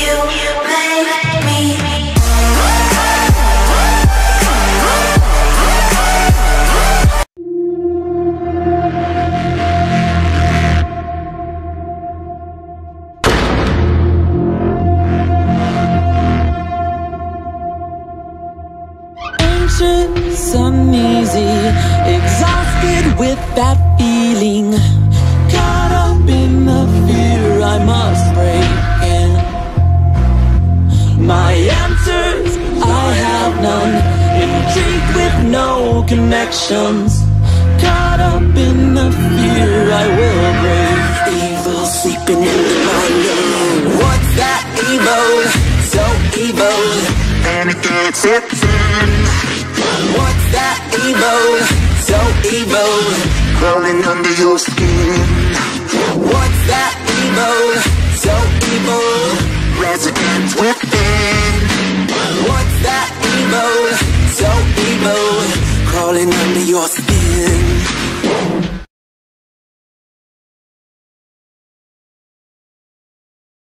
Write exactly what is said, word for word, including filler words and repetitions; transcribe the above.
Anxious, uneasy, exhausted with that feeling, caught up in the fear I must break in. My answers, I have none, intrigued with no connections, caught up in the fear I will break. Evil sleeping in my room. What's that evil? So evil, and it gets it. What's that evil? So evil, crawling under your skin. What's that evil? So evil, resident within. What's that evil? So evil, crawling under your skin.